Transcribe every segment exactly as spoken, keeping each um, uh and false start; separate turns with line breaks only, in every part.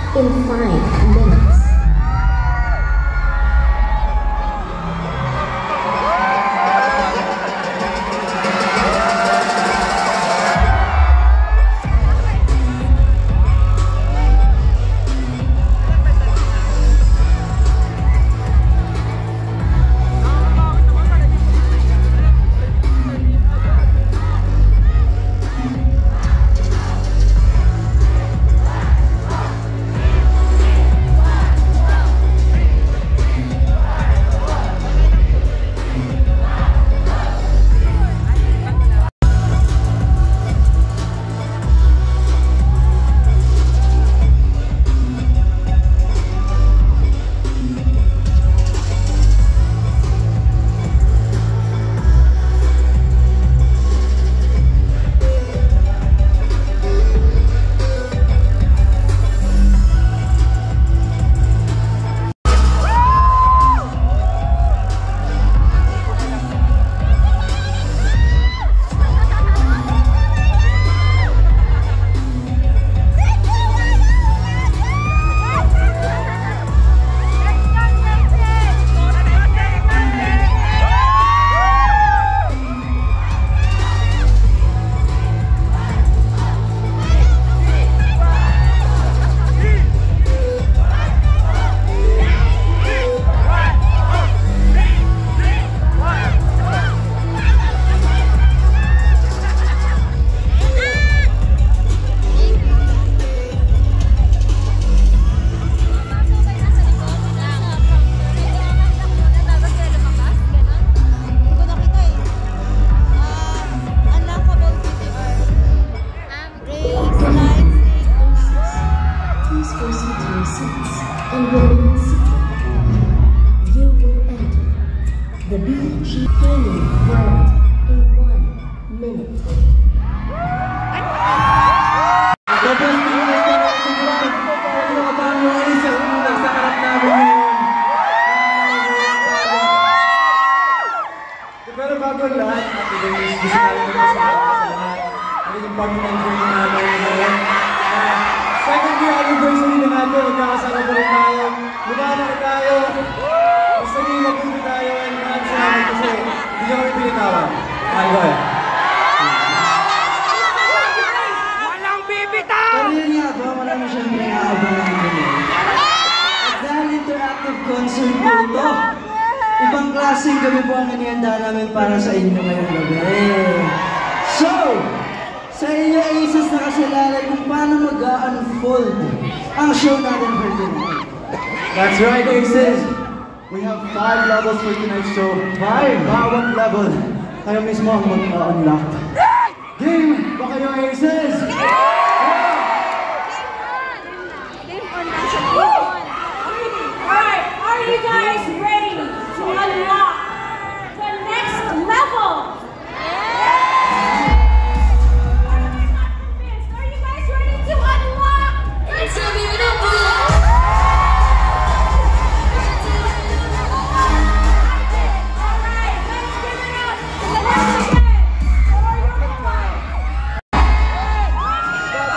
in five minutes. And remain seated. You will enter the B G Gaming world in one minute.
Pero bago ang lahat, gusto namin magpasalamat sa lahat. Naging pag-anniversary namin ngayon. Second year anniversary na natin, magkakasama pa rin tayo. Lumaban tayo. Basta naging mabuti tayo. And maraming salamat kasi hindi nyo kami pinitawan. Mahal ko eh.
Walang bibitaw!
Pero yun nga ba, marami siyang pinaabangan din. At dahil interactive concert po ito, ibang klaseng gabi po ang inihanda namin para sa inyo ngayong gabi. So, sa inyo Aces nakasalalay kung paano mag-unfold ang show natin for tonight.
That's right, Aces! We have five levels for tonight's show. Five! Bawat level. Kayo mismo ang mag-unlock. Game! Ba kayo, Aces?
Alright, are you guys ready to unlock the next level? Are you guys ready to unlock? It's a beautiful. Alright, let's give it up. Once again, for your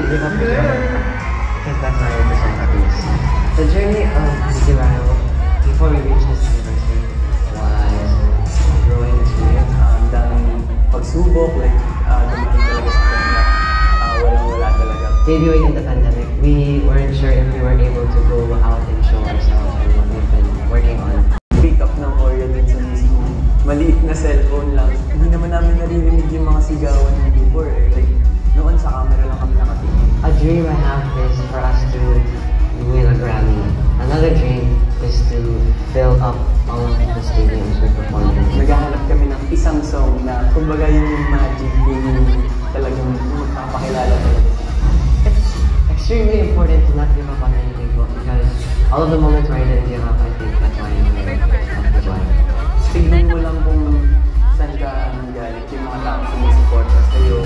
live up to that. Because that's my one percent happiness. The journey of Zero before we reached this anniversary was growing experience. Ang um, daming pagsubok, like uh, dumating talaga sa point na uh, walang-wala talaga. Debuting in the pandemic, we weren't sure if we were able to go out and show ourselves and what we've been working on. Pick up ng Oreo din sa mismo. Maliit na cellphone lang. Hindi naman namin naririnig yung mga sigawan ng before eh. Like, noon sa camera lang kami nakatingin. A dream I have is for us to win a Grammy. Another dream is to fill up all of the stadiums with performing. Naghahanap kami ng isang song na kumbaga yun yung magic, yun yung talagang magpapakilala talaga. It's extremely important to not give up on anything because all of the moments where I didn't give up, I think that's why I'm here. That's why. Tignan mo lang kung saan ka galit yung mga taong sumusuporta sa'yo.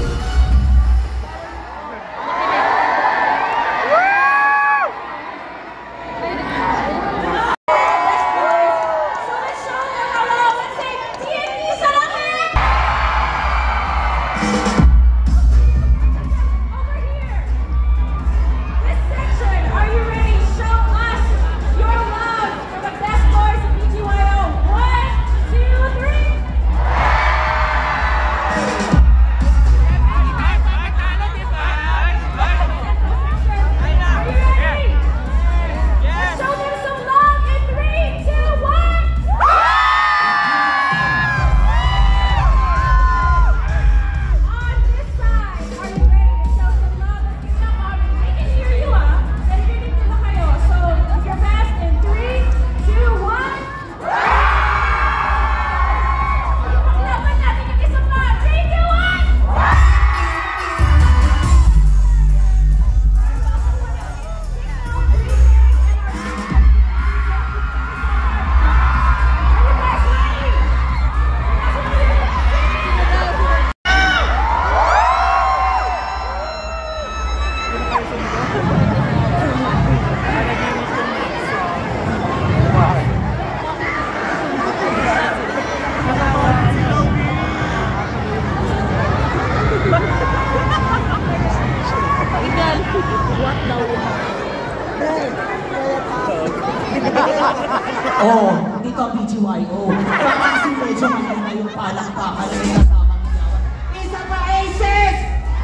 Oh, dito ang B G Y O. Kasi medyo mahina yung palakpakan na yung kasamang niyawan. Isa pa, Aces!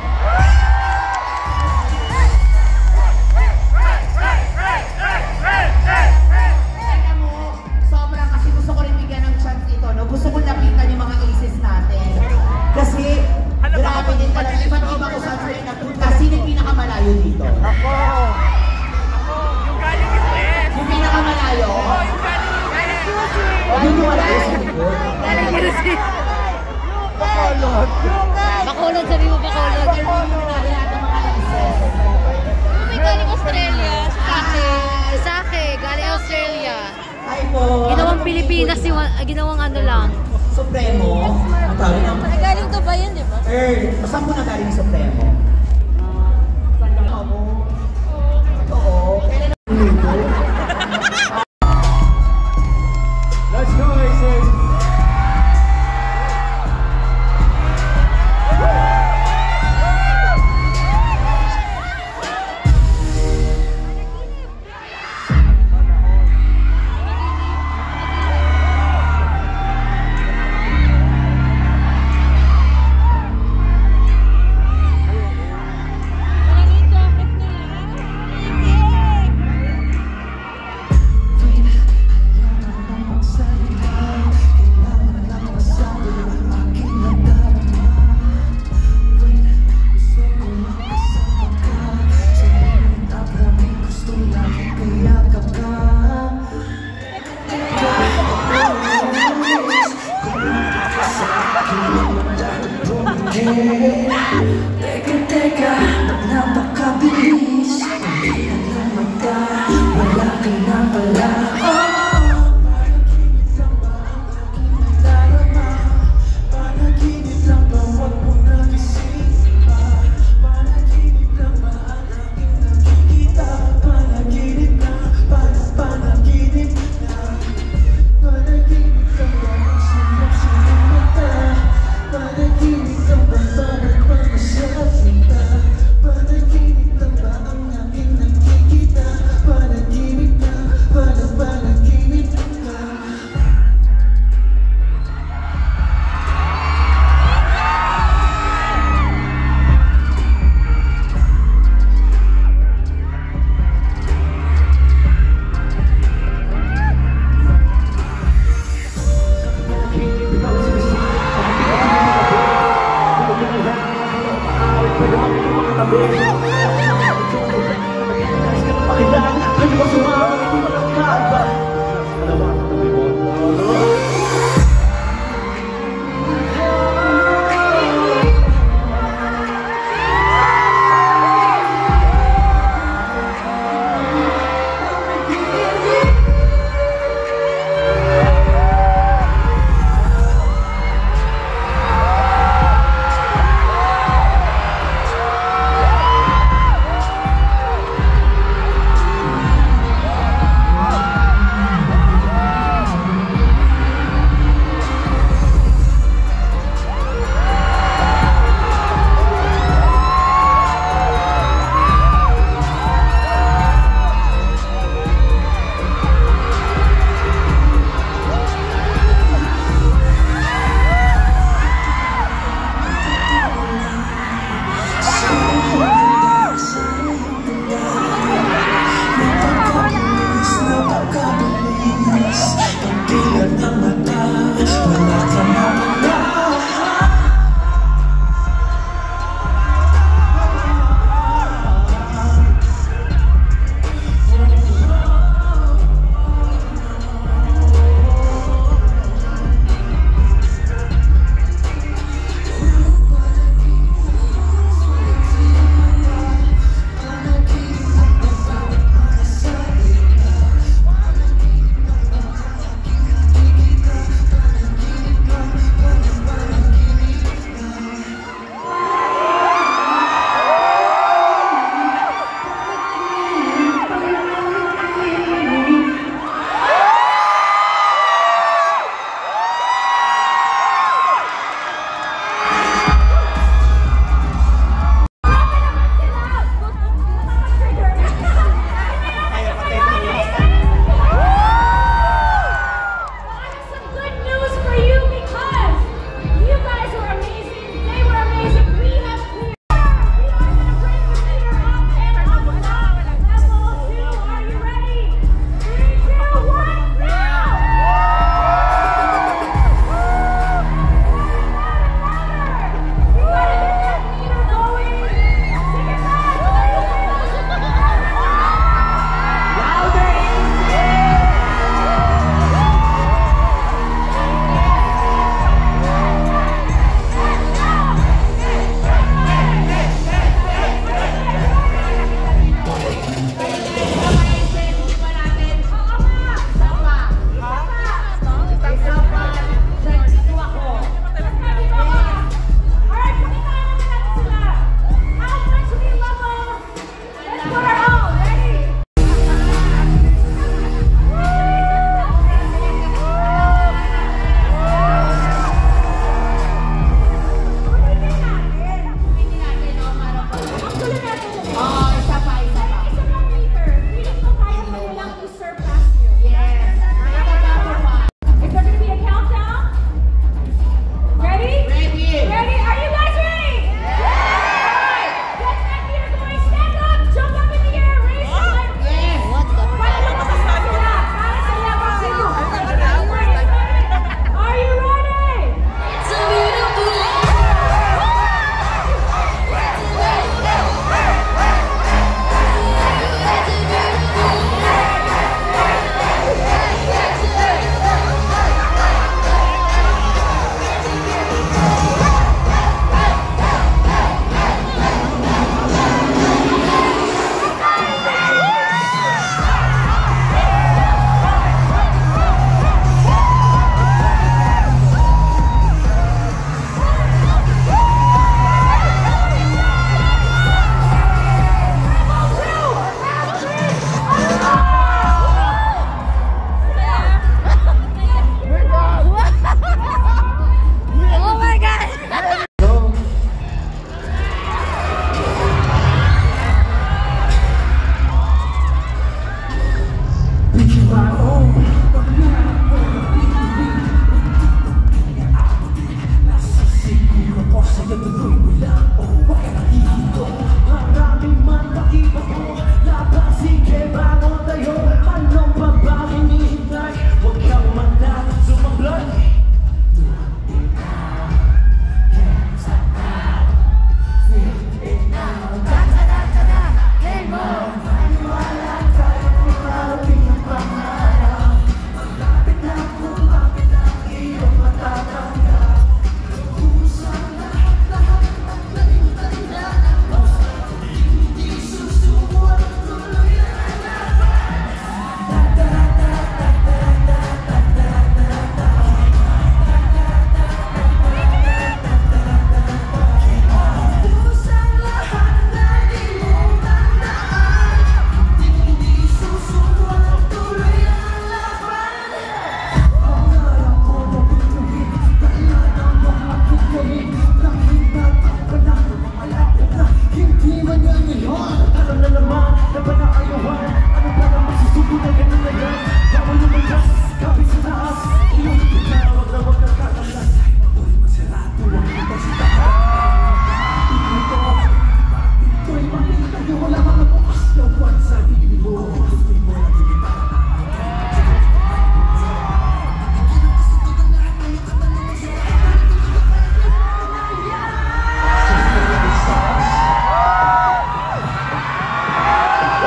Alam mo, sobrang kasi gusto ko rin bigyan ng chance ito, no? Gusto ko lapitan yung mga Aces natin. Kasi, grabe din talaga. Iba't iba ko saan sa'yo napunta. Sino yung pinakamalayo dito?
Ako! Ako! Yung galing yung eh!
Yung pinakamalayo?
Oo, yung galing yung eh!
Yun yung malayo sa likod.
Galing yung eh!
Bacolod.
Bacolod, sabi mo Bacolod.
Bacolod na lahat ng mga Aces.
May galing Australia, sa Sake. Sa Sake, galing Australia.
Hi po.
Ginawang Pilipinas, yung, uh, ginawang ano lang.
Supremo. Ang tawag ng...
Galing Dubai yan, di ba?
Eh, saan po na galing yung Supremo? Saan ka mo? Oo. Kailan ang minuto?
Let's go, Aces!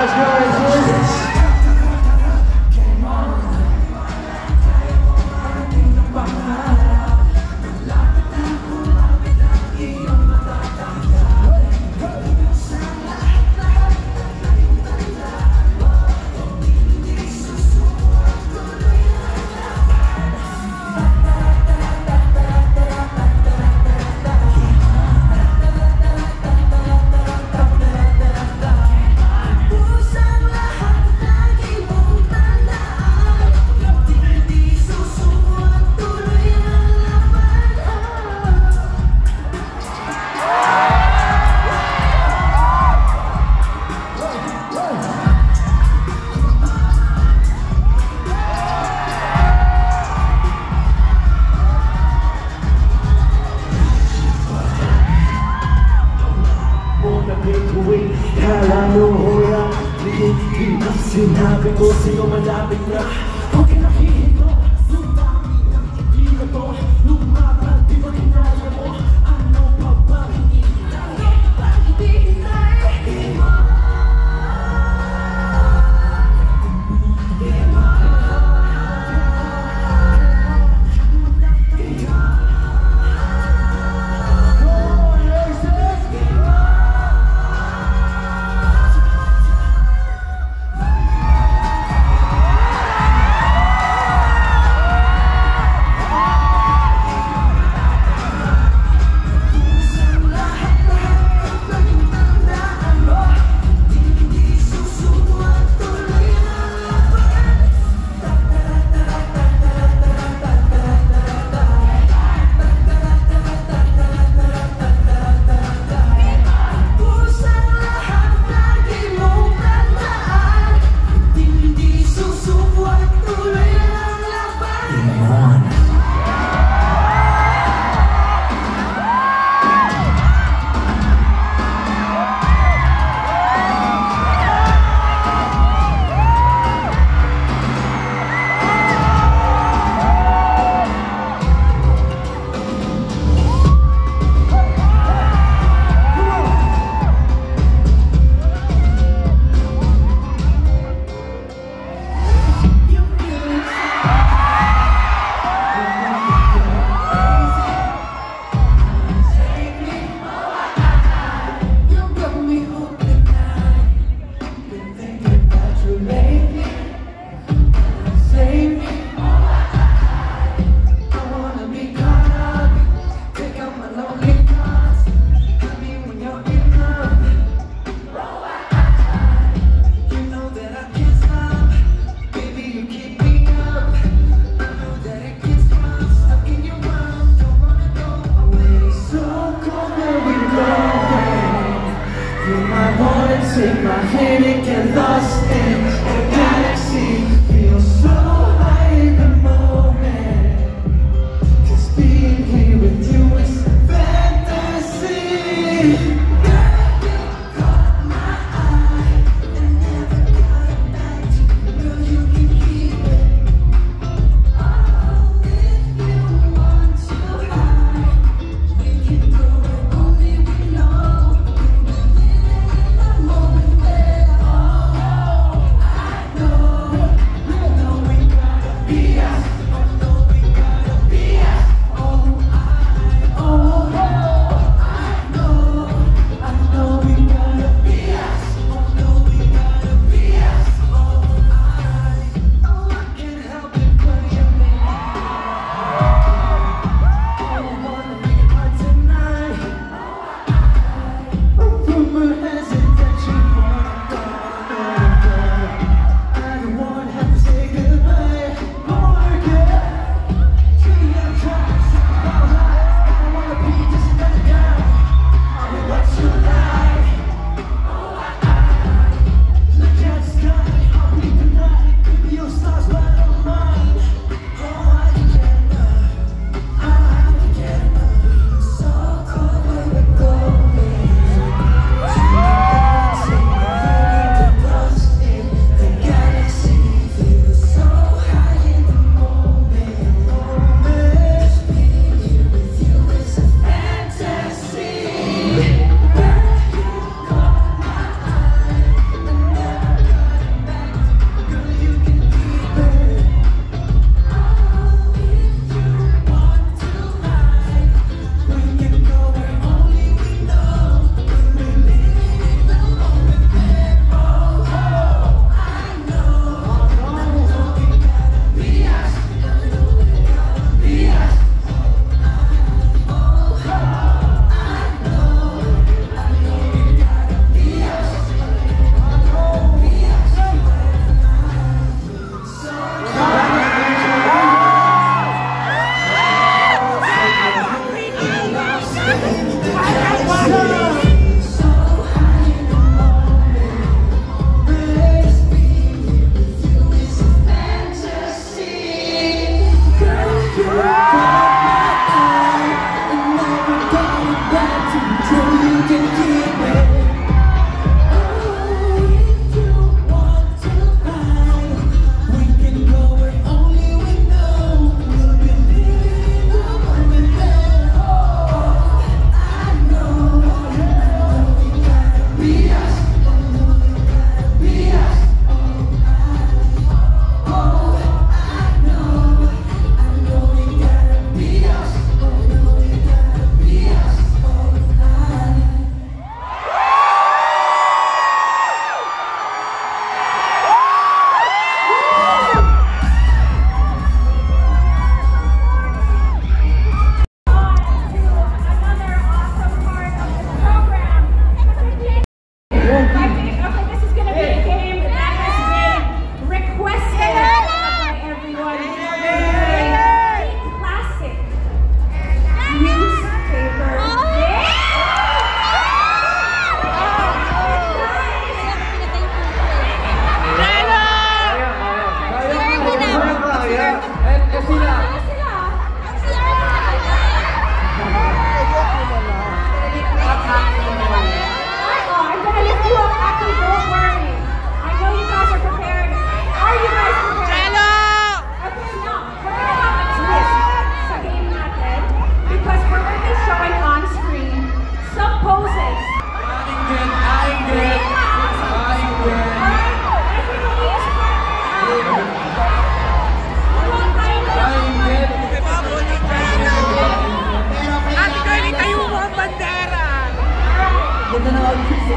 Let's go, Jesus.
Sinabi ko sa'yo malapit na okay na hihinto. Sundami ng ibig ko lumaban, di ba kinaya mo? Ano pa ba hinihintay? Ano pa hinihintay? Take my hand and get lost in a galaxy. Feel so high in the moment. Just being here with you is a fantasy. Girl, you caught my eye and never got back to me. Girl, you can keep it. Oh, if you want to hide, we can go where only we know. Moment where, oh,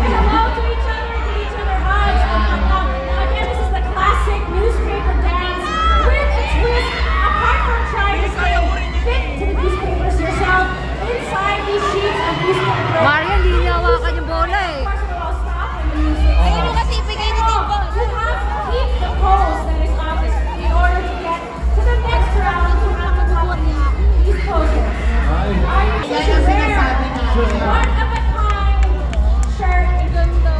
hello to each other, to each other hugs. Now, again, this is the classic newspaper dance with a twist. Apart from trying to stay fit to the newspapers yourself, inside these sheets of newspaper.
Marian, hindi niya hawakan yung bola eh.
Ayun yung kasi ibigay ni Timbo. You have to keep the pose that is obvious in order to get to the next round to have to walk these poses. Are you
Yan ang sinasabi natin.
one of a kind shirt?
Ganda.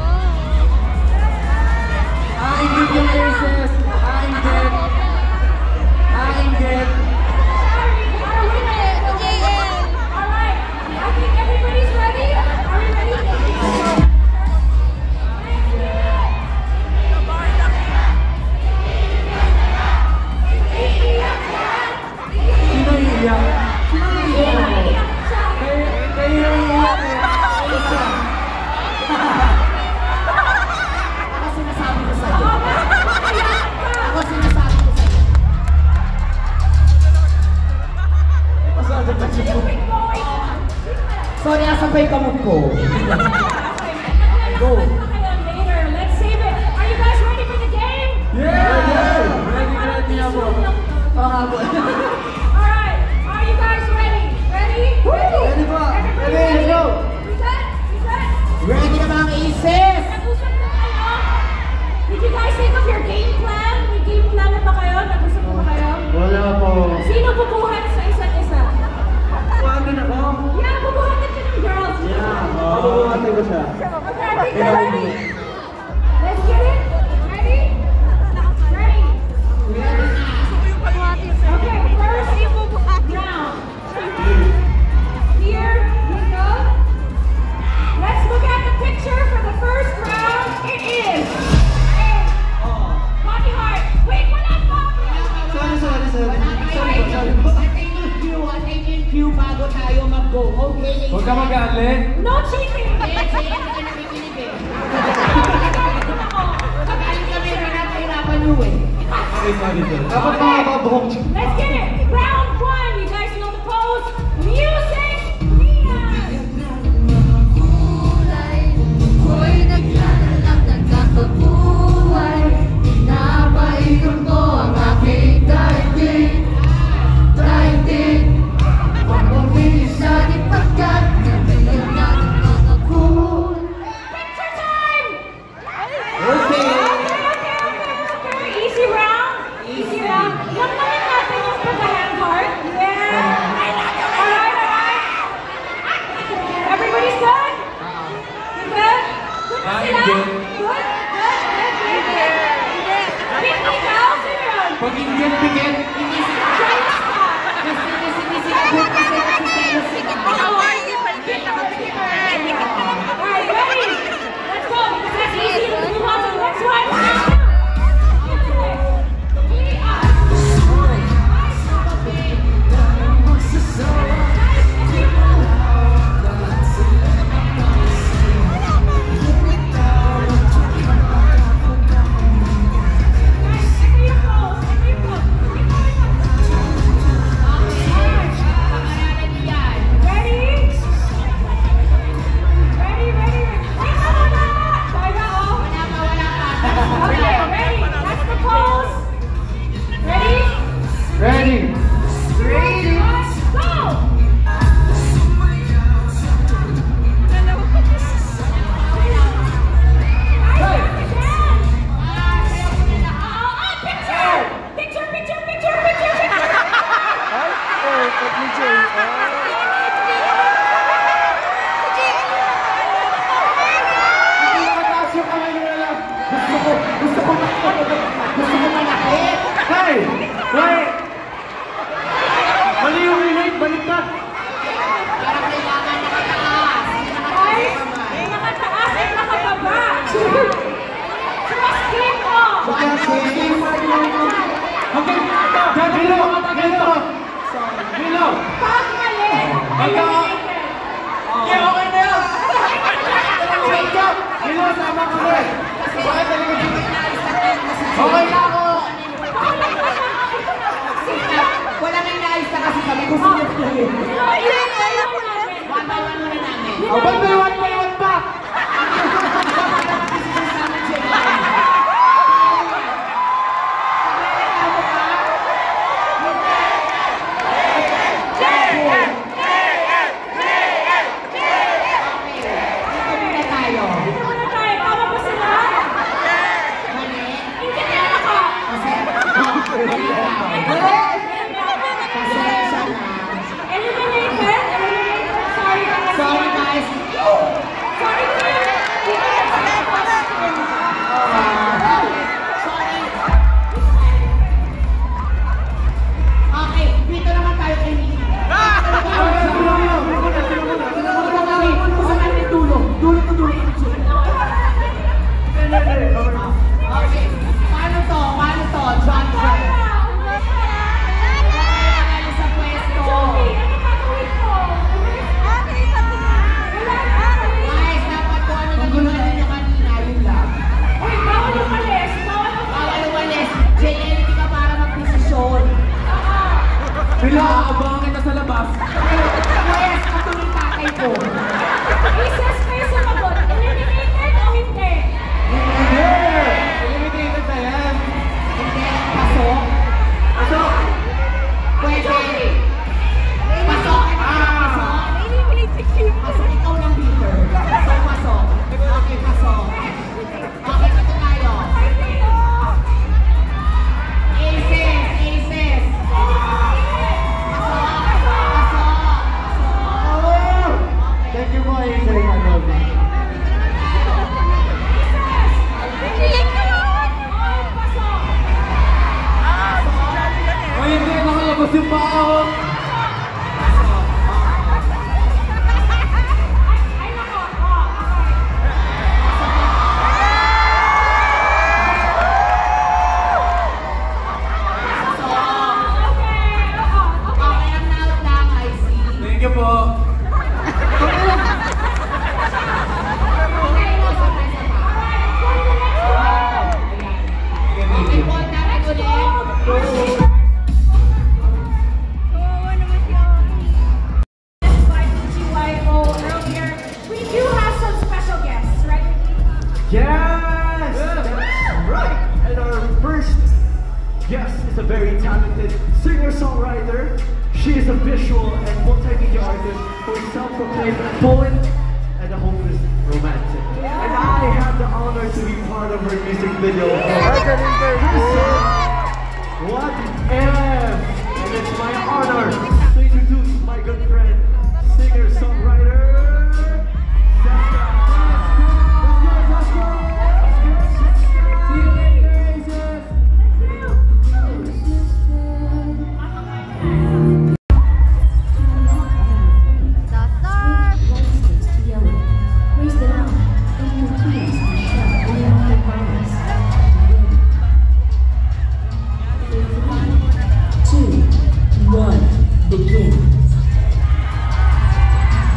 I'm good yung faces. I'm good. I'm good.
Sorry, you gotta win it.
J L.
All right, I think everybody's ready. Are we ready?
Sino iiyak? Sino iiyak? Kayo kayo yung iiyak eh. Isa.
Ako sinasabi ko sa'yo. Ako sinasabi ko sa'yo.
Pasado pa siya po.
Sorry, asan pa yung kamot ko?
Go. Later. Let's save it. Are you guys ready for the game?
Yeah! Ready, ready ako.
Alright, are you guys ready? Ready? Ready?
Ready po.
Everybody
Ready, let's go.
Reset? Reset?
Ready na mga isis?
Nag-usap na kayo? Did you guys think of your game plan? May game plan na ba kayo? Nag-usap na ba kayo?
Wala po.
Sino bubuhat sa isa't isa?
Paano na ako?
Yeah, bubuhatin ka ng girls.
Yeah. Pabubuhatin ko siya.
Okay, I think you're ready. Let's get it. Ready? Ready? Okay, first round. Here we go. Let's look at the picture for the first round. It is a body heart. Wait, wala pa.
Sorry, sorry, sorry.
Sorry, sorry. Attention cue, attention cue bago tayo mag-go. Okay,
Huwag ka mag-aalit.
No cheating.
Eh, sige, hindi ka nakikinig eh. Pag-aling kami na napahirapan nyo eh.
Okay, sorry, sorry. Dapat makababuhok siya.
Let's get it. Round one. You guys know the pose. Music. Mia.
Ako'y naglalang nagkakabuhay. Pinapaikot ko ang aking daigdig. Daigdig. Huwag mong bilisan ipagkat nabiyan na nakakakul.
Picture time.
Okay.
Okay, okay, okay, okay. Easy round. Easy round. Lamnamin natin yung pag-hand heart. Yeah. Alright, alright. Everybody's good? You good? Good na
I'm
sila?
good.
Good? Good? Good? Good? Good? Pinky ka? Sino yun?
Pag ingit, pikit.
Giant ka.
Kasi kasi hindi sila good kasi nagsiselos sila.
Alright, ready? Let's go. Because that's easy. Let's move on to the next one.
Ready?
Ready? Go! Picture, picture, picture, picture, picture!
Hindi na mataas yung kamay nyo na lang. Gusto ko, gusto ko malaki. Gusto ko malaki. Hey! Wait!
very talented singer-songwriter. She is a visual and multimedia artist who is self-proclaimed poet and a hopeless romantic. And I have the honor to be part of her music video. What If? And it's my honor to introduce my good friend, singer-songwriter, Jessica. Let's go, let's go! See you later,
Two, one, begin.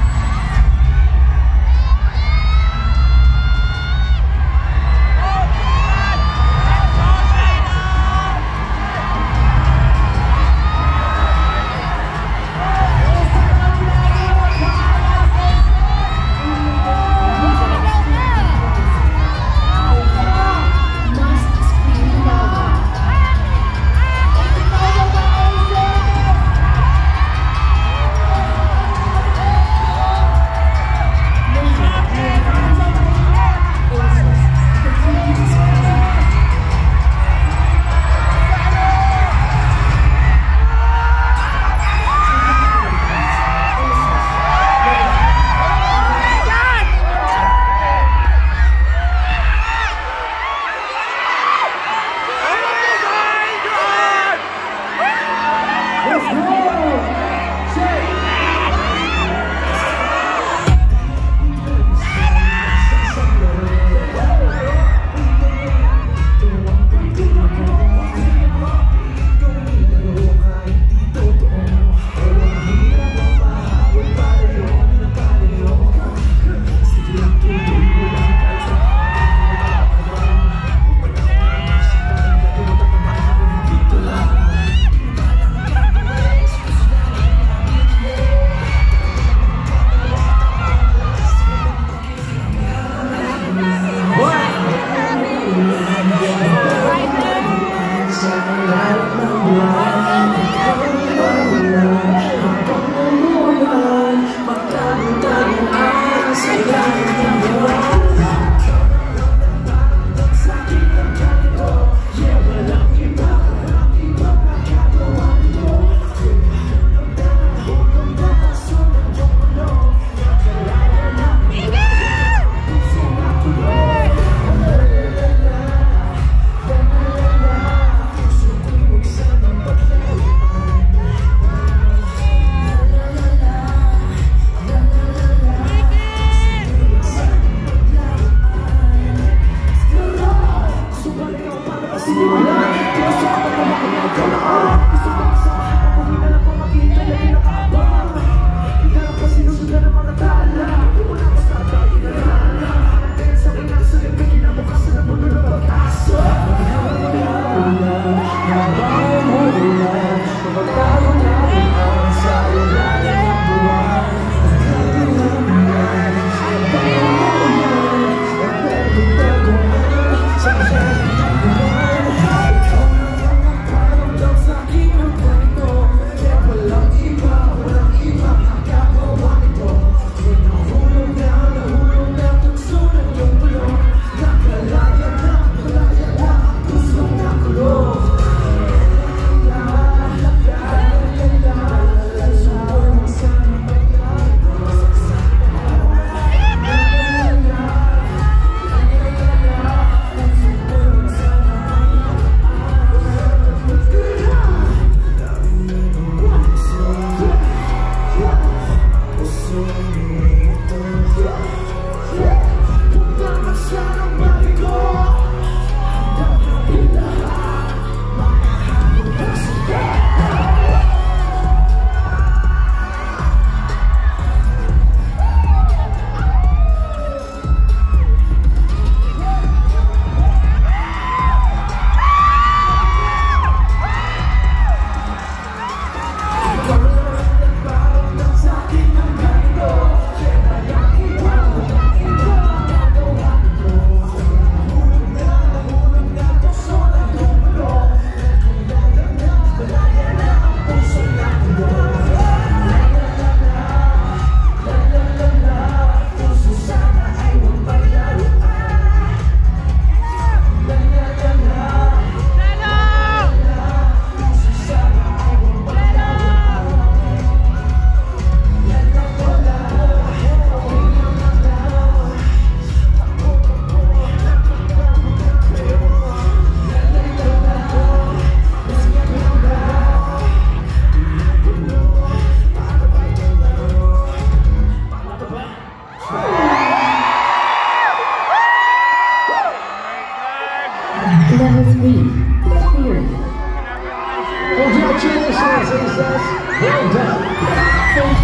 Level three. Theory.
Congratulations, Aces! Well done!
Faith.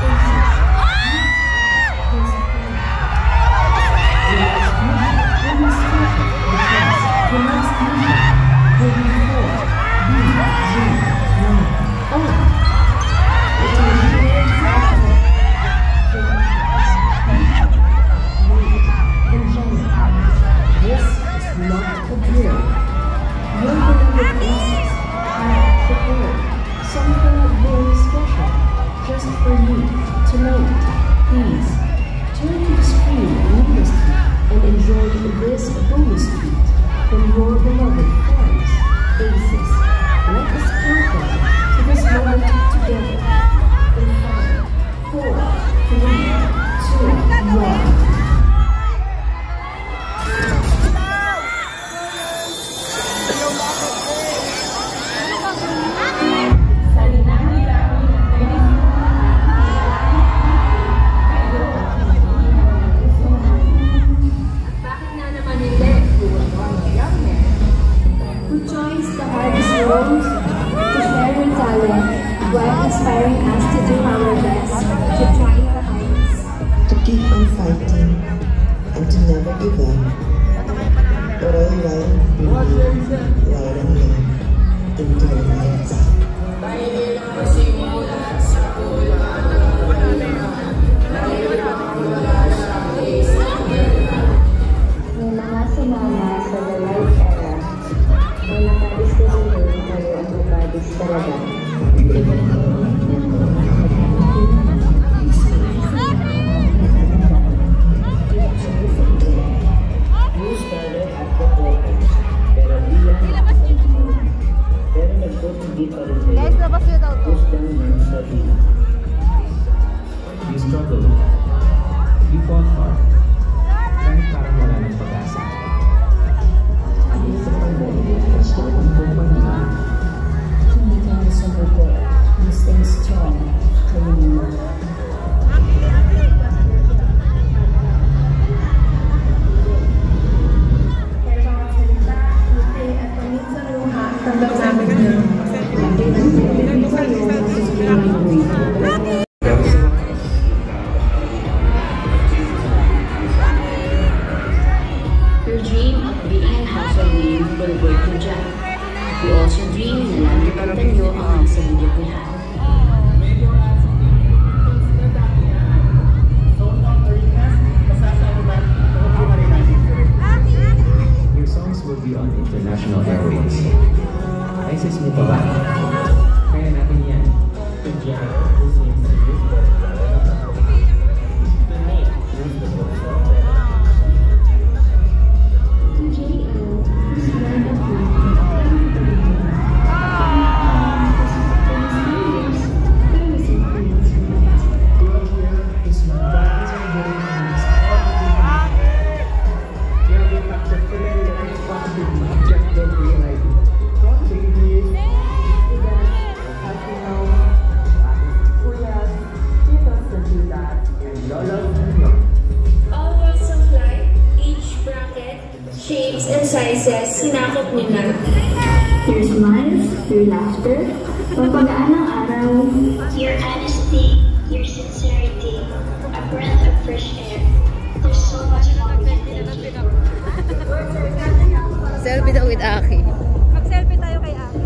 Selfie daw with Aki.
Mag-selfie tayo kay Aki.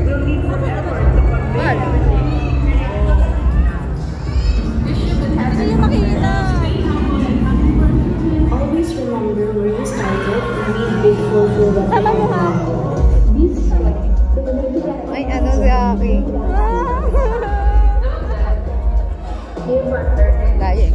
Mahal. Hindi makikita.
Always remember where you started and be grateful for what you
Tama mo ha.
have. Be strong.
Ay, ano si Aki? Laying.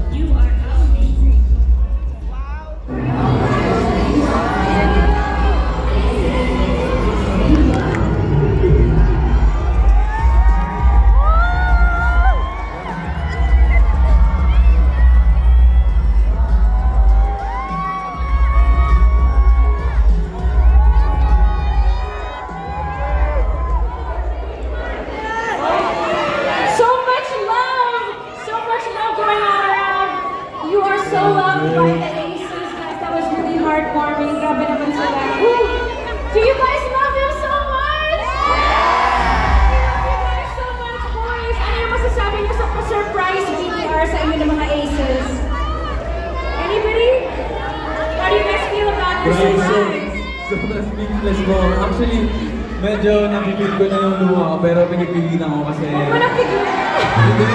speechless mo. Actually, medyo nakikita ko na yung luha ko, pero pinipigilan ko kasi...
Walang pigilan.
Hindi.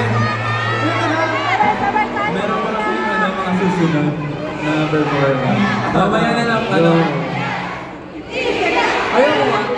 Meron pa kasi ano, mga susunod na performance. Mamaya na lang, ano... Ayaw mo ba?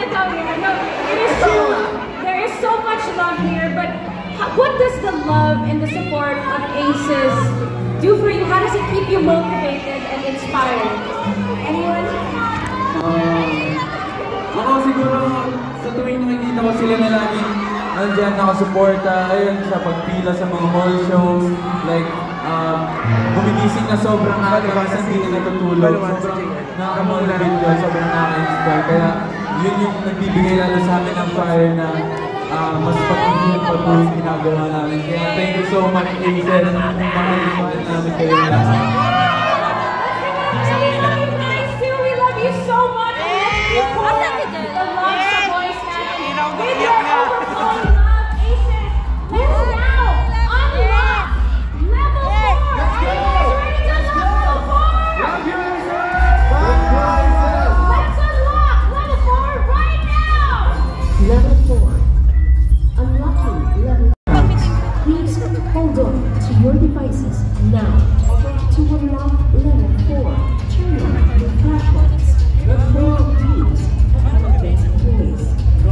There is so much love here, but what does the love and the support of Aces do for you? How does it keep you motivated and inspired? Anyone?
Um, ako siguro, sa tuwing nakikita ko sila na laging nandyan nakasuporta, ayun, sa pagpila sa mga hall shows, like, um, gumigising na sobrang aga kasi hindi na natutulog, sobrang nakaka-motivate yun, sobrang nakaka-inspire, kaya yun yung nagbibigay lalo sa amin ng fire na uh, mas patuloy pa po yung ginagawa namin. Kaya thank you so much, Aces, mahal-mahal namin kayo lahat.
Level four. Unlocking level. Please hold on to your devices now. To unlock level four, turn on your flashlights. Four views of elephant toys.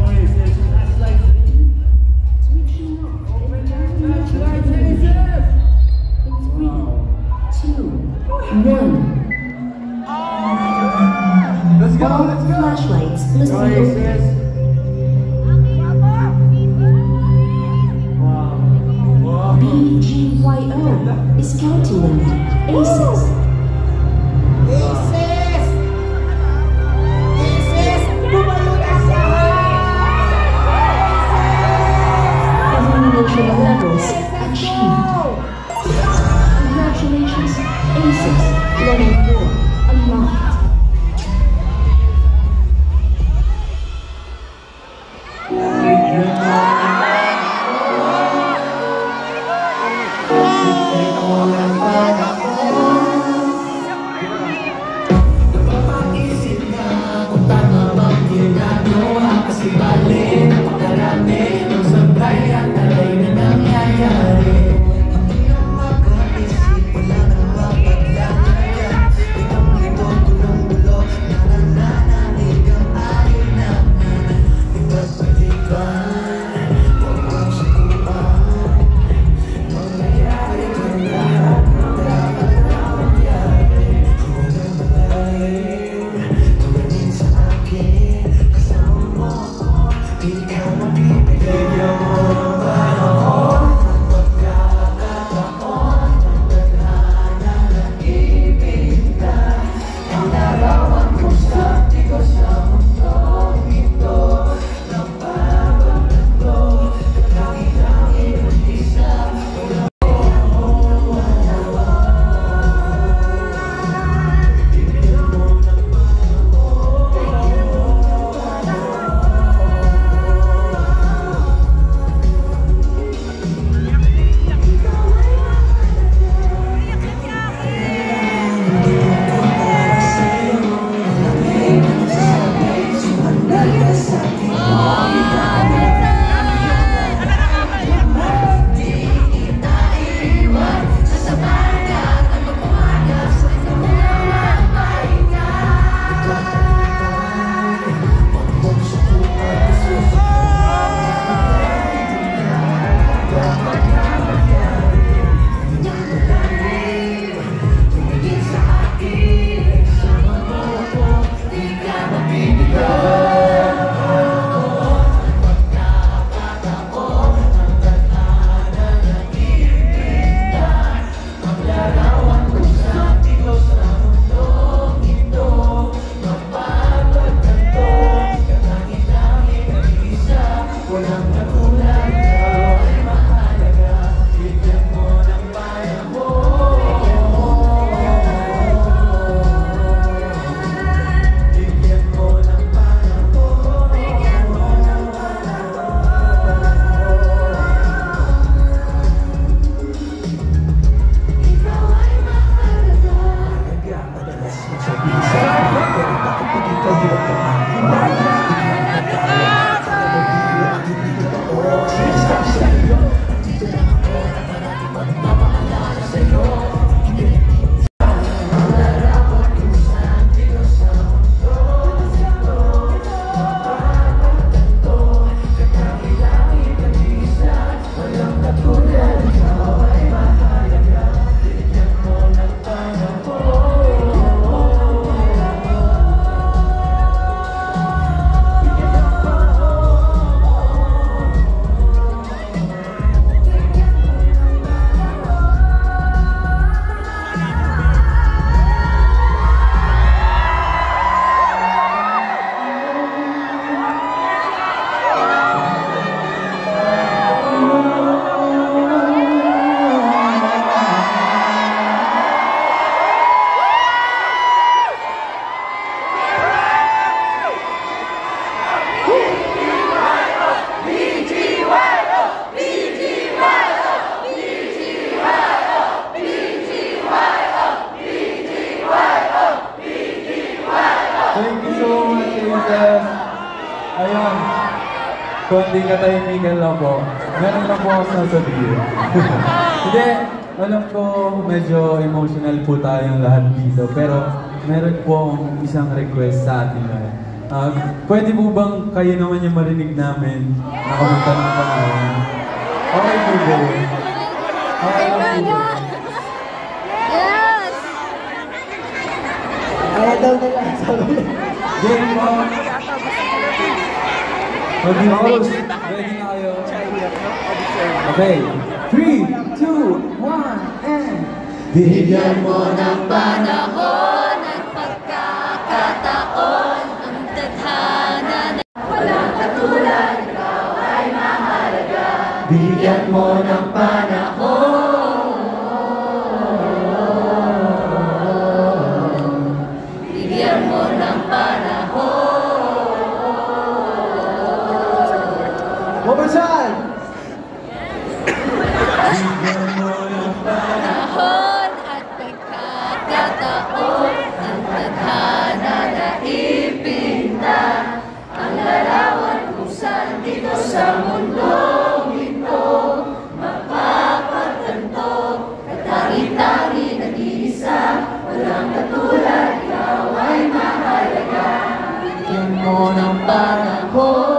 Switching off and returning to your devices. In three, two, one.
Let's go,
All
let's go!
flashlights must be open. B G Y O is counting them. Aces.
Aces! Aces! Tumayo na siya!
Elimination levels achieved. Congratulations, Aces. Level four unlocked.
much, Jesus. Ayun. Konting katahimikan lang po. Meron lang po ako sasabihin. Hindi, alam ko medyo emotional po tayong lahat dito. Pero meron po akong isang request sa atin ngayon. Uh, pwede po bang kayo naman yung marinig namin na kumanta ng pangalan? Okay po ba? Okay lang po ba?
Yes!
Kaya daw nila sabi.
Game po! Mag-host! Ready na kayo? Okay. three, two, one, and...
Bigyan mo ng panahon at pagkakataon ang tadhana na walang katulad, ikaw ay mahalaga. Bigyan mo ng panahon. Bigyan mo ng panahon.
Mabasan!
Panahon at pagkakataon ang tadhana na ipinta ang larawan kung saan dito sa mundong ito mapapagtanto katari-tari nag-iisa walang katulad ikaw ay mahalaga bigyan mo ng panahon.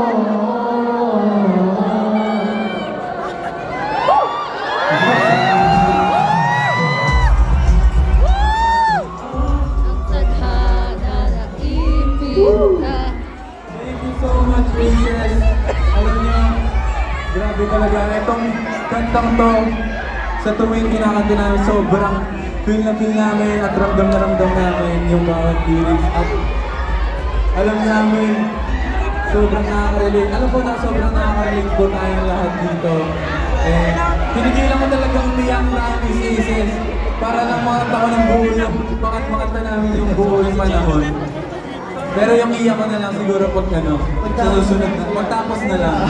Thank you so much, Princess. Alam niyo, grabe talaga. Itong kantang to, sa tuwing kinakanta namin, sobrang feel na feel namin at ramdam na ramdam namin yung bawat lyrics. At alam namin, sobrang nakaka-relate. Alam po na sobrang nakaka-relate po tayong lahat dito. Eh, pinigilan ko talaga umiyak namin si Isis para lang makanta ko ng buo yung, makanta namin yung buo yung panahon. Pero yung iyak ko na lang siguro pag ano, sa susunod na, pagtapos na lang.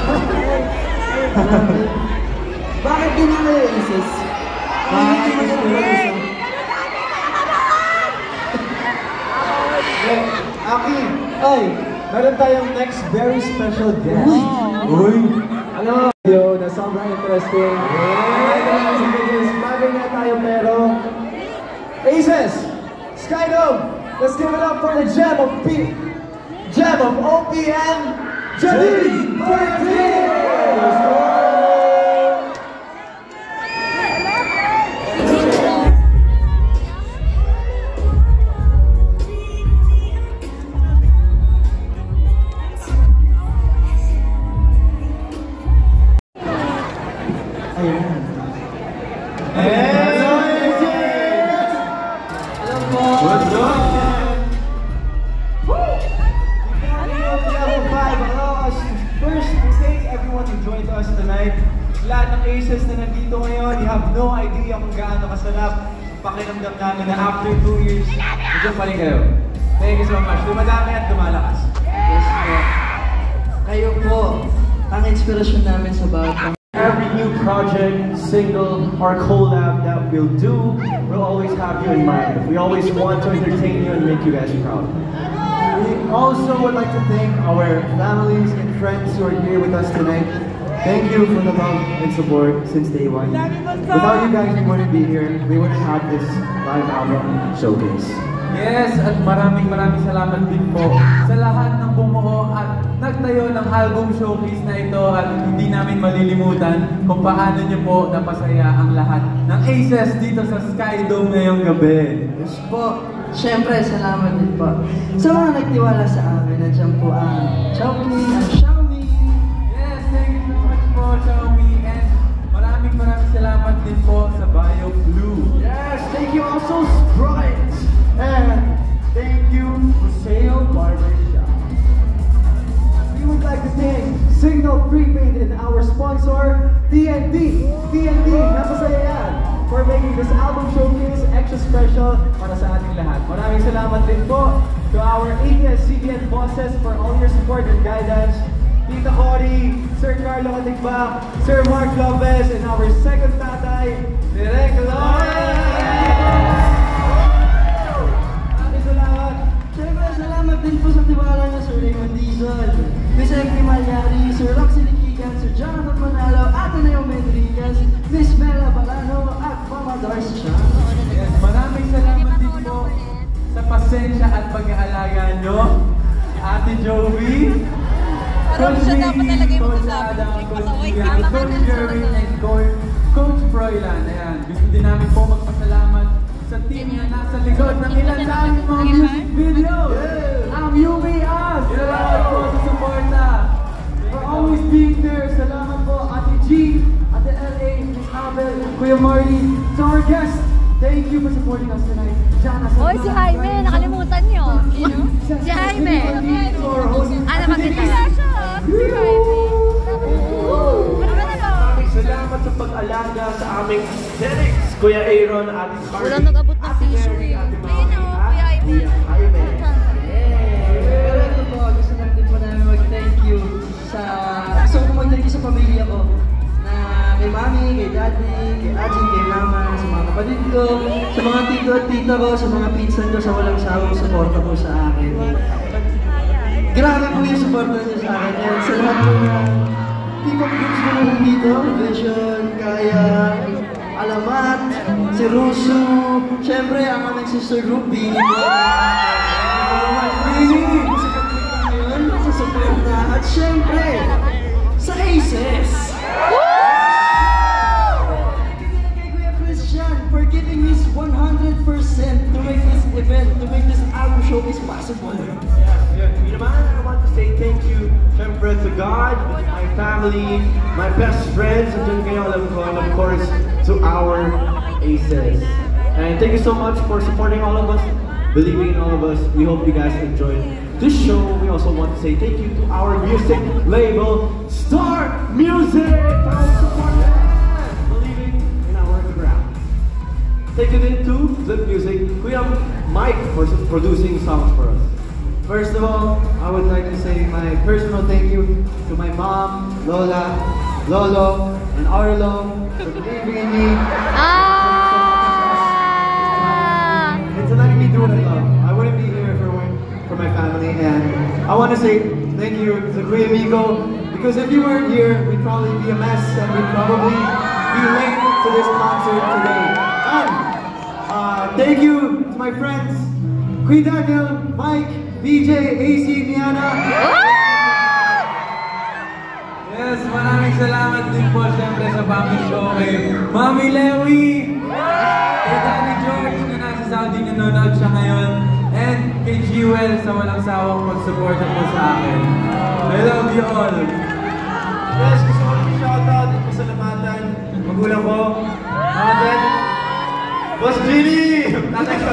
Bakit din ang kayo, Isis?
Bakit yun ang Isis?
Aki, ay,
Meron tayong next very special guest. Uy! Alam mo, video na sobrang interesting. Bagay nga tayo pero... Aces! Skydome! Let's give it up for the gem of P... Gem of O P M! Janine Martin! Let's go! Lahat ng aces na nandito ngayon, you have no idea kung gaano kasarap pakiramdam namin na after two years, medyo pa rin kayo. Thank you so much. Dumadami at dumalakas.
Yes po. Kayo po, ang inspirasyon namin sa bawat
Every new project, single, or collab that we'll do, we'll always have you in mind. We always want to entertain you and make you guys proud. We also would like to thank our families and friends who are here with us tonight. Thank you for the love and support since day one. Without you guys, we wouldn't be here. We wouldn't have this live album showcase. Yes, at maraming maraming salamat din po sa lahat ng bumuo at nagtayo ng album showcase na ito at hindi namin malilimutan kung paano niyo po napasaya ang lahat ng aces dito sa Skydome ngayong gabi.
Yes po. Siyempre, salamat din po. Sa mga nagtiwala sa amin, nandiyan po ang Chowking, ang Xiaomi.
Yes, thank you so much po, Xiaomi. And maraming maraming salamat din po sa Bio Blue. Yes, thank you also, Sprite. And thank you, Museo Barbershop. We would like to thank Signal Prepaid and our sponsor, T N T. T N T, napasaya yan, for making this album showcase extra special para sa ating lahat. Maraming salamat din po to our A B S C B N bosses for all your support and guidance. Tita Cory, Sir Carlo Katigbak, Sir Mark Lopez, and our second tatay, Direk Lawrence! Maraming salamat!
Siyempre, salamat din po sa tiwala niyo, Sir Raymond Dizon, Miss Emily Malyari, Sir Roxy Liquigan, Sir Jonathan Manalo, Ateneo Medriquez, Miss Mela Balano, at Mama Darcy Chan.
Yes, maraming salamat din po sa pasensya at pag-aalaga nyo. Ate Joey, Coach Miggy, Coach Adam, Coach Ian, Coach Jerry, and Coach, Coach Froilan. Ayan, gusto din namin po magpasalamat sa team na nasa likod ng ilan sa aming mga music video. Ang U B S! Salamat po sa suporta. For always being there. Salamat po, Ate G, Ate L A, Miss Abel, Kuya Marty. To our guests, thank you for supporting us tonight. Jana,
Oy, si Jaime, nakalimutan nyo. You know? Si Jaime. Ano, maganda siya. Si Jaime.
Salamat sa pag-alaga sa aming aesthetics, Kuya Aaron, Ate Carly.
Walang nag-abot ng tissue eh. Ayun o, Kuya Jaime.
Jaime.
Pero ito po, gusto natin po namin mag-thank you sa... Gusto ko mag-thank you sa pamilya ko. Na kay Mami, kay Daddy, kay Aji, kay Mama, sa mga kapatid ko, sa mga tito at tita ko, sa mga pinsan ko, sa walang sawang suporta po sa akin. Grabe po yung suporta niyo sa akin. And sa lahat po na P-pop groups ko na dito, Vision, Kaya, Alamat, si Rusu, syempre ang aming sister group, Bini po. Bini! Sa suporta. At syempre, sa Aces! For giving me one hundred percent to make this event, to make this album show is possible.
Yeah, yeah. You know, man, I want to say thank you, syempre, to God, my family, my best friends, and of course, to our Aces. And thank you so much for supporting all of us, believing in all of us. We hope you guys enjoyed this show. We also want to say thank you to our music label, Star Music, for our support and believing in our craft. Thank you then to Flip Music, Kuya Mike, for producing songs for us.
First of all, I would like to say my personal thank you to my mom, Lola, Lolo, and Arlo for believing in me.
Ah!
And to letting me do what I love. I wouldn't be here if it weren't for my family. And I want to say thank you to Kuya Miko, because if you weren't here, we'd probably be a mess and we'd probably be late to this concert today. And uh, thank you to my friends, Kuya Daniel, Mike, B J, A C, Miana. Yes, maraming salamat din po siyempre sa family show kay Mami Lewi, kay Daddy George na nasa Saudi, nanonood siya ngayon, and kay Jewel sa walang sawang mag-suporta po sa akin. I love you all. Yes, gusto ko rin shoutout at pasalamatan magulang ko, mga dad, Boss Gini! Tatay ko!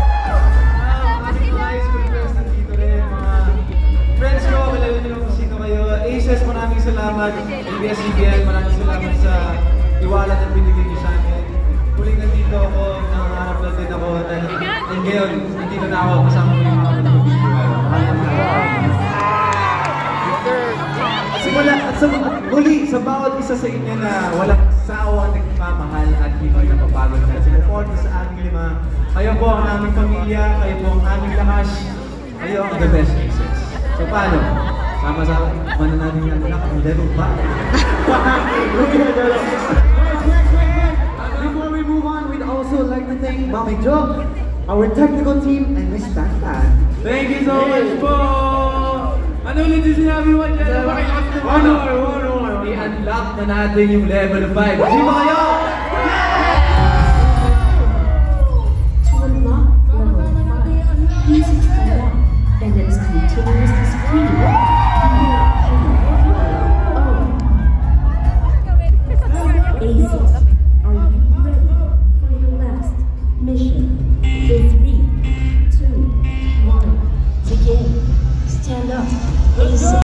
Friends ko, kilala nyo kung sino kayo. Aces, maraming salamat. A B S C B L, maraming salamat sa iwala na binigay niyo sa akin. Huling nandito ako, nangangarap lang din ako. Dahil ngayon, nandito na ako kasama ko yung mga kapatid. Simula, at sa muli, sa bawat isa sa inyo na walang sawa, nagpapamahal at hindi napapagod na sumuporta sa aming lima. Kayo po ang aming pamilya, kayo po ang aming lakas, kayo ang the best Aces. So paano? Sama-sama, paano natin yung anak ang level ba? Before we move on, we'd also like to thank Mami Jo, our technical team, and Miss Tan-Tan. Thank you so much po! Ano ulit yung sinabi mo dyan? One more, one more! I-unlock na natin yung level five. Kasi ba kayo?
To unlock level five, please unlock and its continuous display. Aces, are you ready for your last mission? In three, two, one, begin. Stand up. Aces.